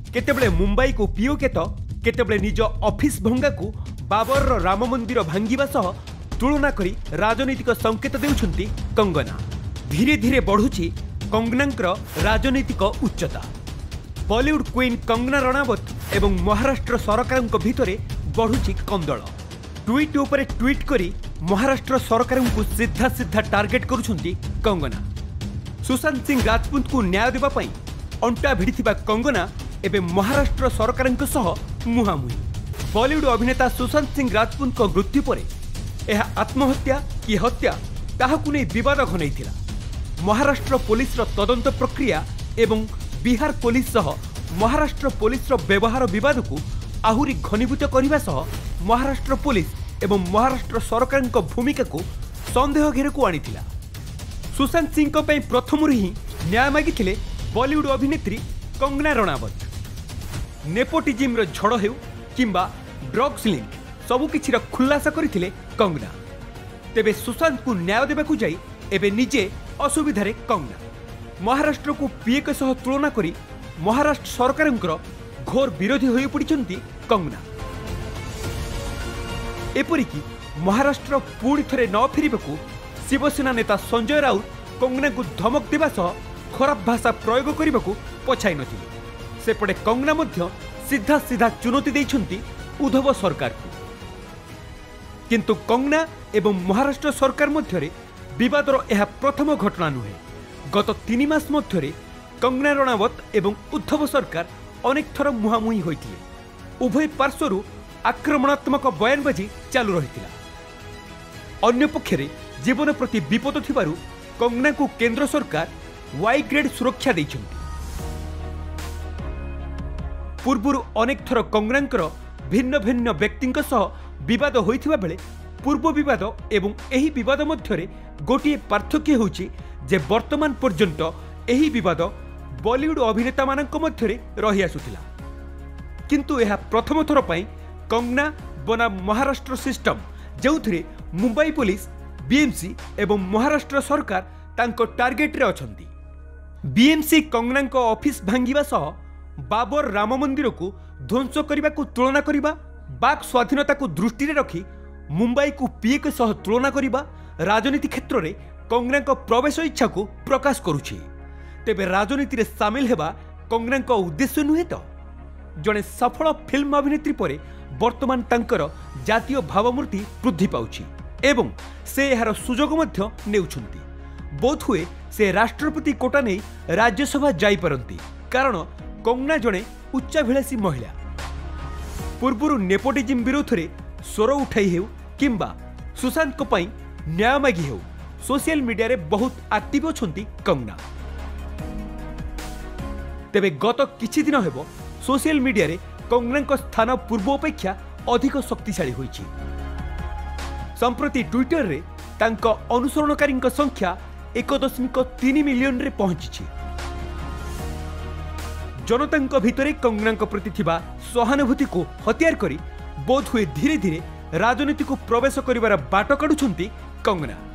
केतेबेले मुंबई को पीओके तो केतेबेले निज ऑफिस भंगा को बाबर राम मंदिर भांगिबा सह तुलना करी राजनीतिक संकेत देउछंती कंगना। धीरे धीरे बढ़ुची कंगनांकर राजनीतिक उच्चता। बॉलीवुड क्वीन कंगना रणावत एवं महाराष्ट्र सरकार भितर बढ़ुची कंदल। ट्वीट उपरे ट्वीट करी महाराष्ट्र सरकार को सीधा सीधा टार्गेट करुछंती कंगना। सुशांत सिंह राजपूत को न्याय देबा पई अंटा भिड़िथिबा कंगना एबे महाराष्ट्र सरकार मुहांमुही। बॉलीवुड अभिनेता सुशांत सिंह राजपूत मृत्यु पर यह आत्महत्या कि हत्या ताहाकु नै विवाद घनैथिला। महाराष्ट्र पुलिस तदंत प्रक्रिया एवं बिहार पुलिस सह महाराष्ट्र पुलिस व्यवहार विवाद को आहुरी घनीभूत करने सह महाराष्ट्र पुलिस एवं महाराष्ट्र सरकार भूमिका को संदेह घेर को आनीथिला। सुशांत सिंह प्रथम ही न्याय मागिथिले बॉलीवुड अभिनेत्री कंगना रणावत। नेपोटिज्म झड़ हेउ किंबा ड्रग्स लिंक सबुकिछिर खुलासा करथिले कंगना। तेबे सुशांत को न्याय देबाकू जाई एबे निजे असुविधारे कंगना। महाराष्ट्र को पीए के सह तुलना करी महाराष्ट्र सरकार घोर विरोधी होई पड़िछंती कंगना। एपरिकी महाराष्ट्र पुणी थरे न फेरिबाकू शिवसेना नेता संजय राउत कंगना को धमक देबा सह खराब भाषा प्रयोग करने पछाई नथिले। सेपटे कंगना मध्य सीधा सीधा चुनौती देइछंती उद्धव सरकार को। किंतु कंगना एवं महाराष्ट्र सरकार मध्य विवादर यह प्रथम घटना नुहे। गत 3 मास मध्य कंगना रणावत एवं उद्धव सरकार अनेक थर मुहांमुही होइथिले। उभय पार्श्वरू आक्रमणात्मक बयानबाजी चालू रहिथिला। अन्य पक्षरे जीवन प्रति विपद थिबारु कंगना को केंद्र सरकार वाई ग्रेड सुरक्षा देइछंती। पूर्वरु अनेक थर कंगनांकर भिन्न भिन्न व्यक्तिंक सह विवाद होइथिबा बेले पूर्व विवाद एवं एही विवाद मध्यरे गोटिए पार्थक्य होउची जे वर्तमान पर्यंत एही विवाद बॉलीवुड अभिनेता मानक मध्यरे रही आसुथिला। किंतु यह प्रथम थर पई कंगना बनाम महाराष्ट्र सिस्टम जेउथिरे मुंबई पुलिस बीएमसी एवं महाराष्ट्र सरकार तांको टार्गेट रे अछंती। बीएमसी कंगना ऑफिस भांगिबा सह बाबर राम मंदिर को ध्वंस करने को तुलना करने, बाक स्वाधीनता को दृष्टि रे रखी मुंबई को पीए के सह तुलना करने राजनीति क्षेत्र में कंगना प्रवेश इच्छा को प्रकाश करुछि। तेबे राजनीति रे सामिल हेबा कंगना उद्देश्य नुहे तो। जड़े सफल फिल्म अभिनेत्री पर वर्तमान तांकर जातीय भावमूर्ति वृद्धि पाउछि एवं से यार सुजोग मध्य नेउछंती। बोध हुए से राष्ट्रपति कोटा नहीं राज्यसभा जाई परंती, कारण कंगना जड़े उच्चाभिलाषी महिला। पूर्वर नेपोटिज्म विरोध में स्वर उठाई हेउ किंबा सुशांत को पई न्याय मागी हेउ सोशल मीडिया रे बहुत एक्टिव अछंती कंगना। तेबे गत किछि दिन हेबो सोशल मीडिया रे कंगना स्थान पूर्व अपेक्षा अधिक शक्तिशाली होइछि। संप्रति ट्विटर रे तांको अनुसरणकारी संख्या 1.3 मिलियन रे पहुंची। जनता भितरे कंगना प्रति थिबा सहानुभूति को हथियार करी बोध हुए धीरे धीरे राजनीति को प्रवेश करिवार बाट काढुछंती कंगना।